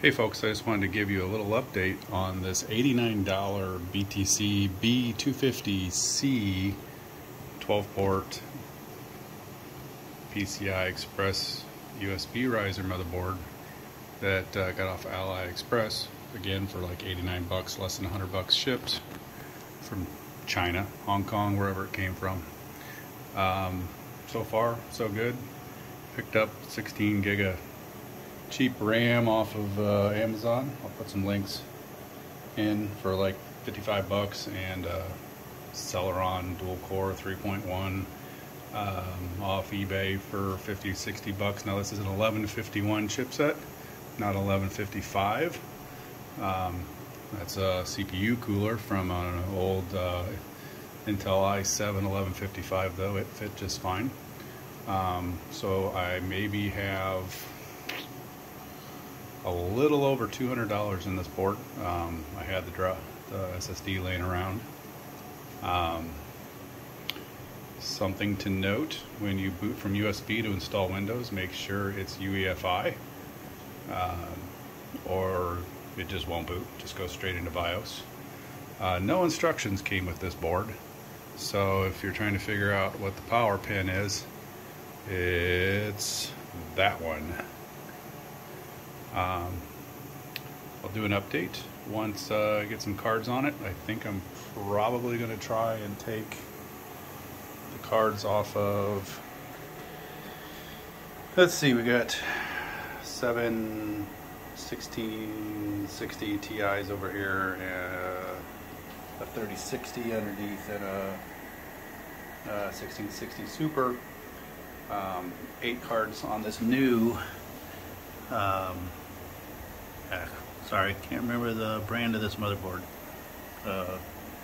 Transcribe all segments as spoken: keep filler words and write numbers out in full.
Hey folks, I just wanted to give you a little update on this eighty-nine dollar B T C B two fifty C twelve port P C I Express U S B riser motherboard that uh, got off Alli Express, again for like eighty-nine bucks, less than one hundred bucks shipped from China, Hong Kong, wherever it came from. Um, so far, so good. Picked up sixteen gig of cheap RAM off of uh, Amazon. I'll put some links in for like fifty-five bucks, and uh, Celeron dual core three point one um, off eBay for fifty, sixty bucks. Now this is an eleven fifty-one chipset, not eleven fifty-five. Um, that's a C P U cooler from an old uh, Intel i seven eleven fifty-five, though it fit just fine. Um, so I maybe have a little over two hundred dollars in this board. Um, I had the, draw, the S S D laying around. Um, something to note, when you boot from U S B to install Windows, make sure it's U E F I, um, or it just won't boot. Just go straight into BIOS. Uh, no instructions came with this board, so if you're trying to figure out what the power pin is, it's that one. Um, I'll do an update once uh, I get some cards on it. I think I'm probably going to try and take the cards off of, let's see, we got seven sixteen sixty T Is over here, uh, a thirty sixty underneath, and a, a sixteen sixty Super. Um, eight cards on this new um, uh, sorry, can't remember the brand of this motherboard. Uh,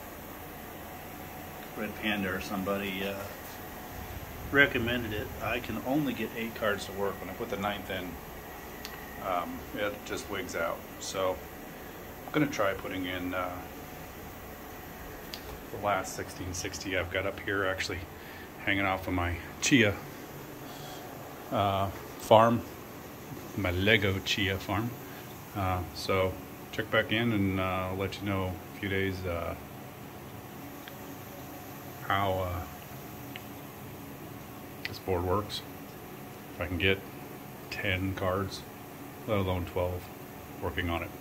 Red Panda or somebody uh, recommended it. I can only get eight cards to work. When I put the ninth in, um, it just wigs out. So I'm going to try putting in uh, the last sixteen sixty I've got up here, actually hanging off of my Chia uh, farm, my Lego Chia farm. Uh, so check back in, and uh, I'll let you know in a few days uh, how uh, this board works. If I can get ten cards, let alone twelve, working on it.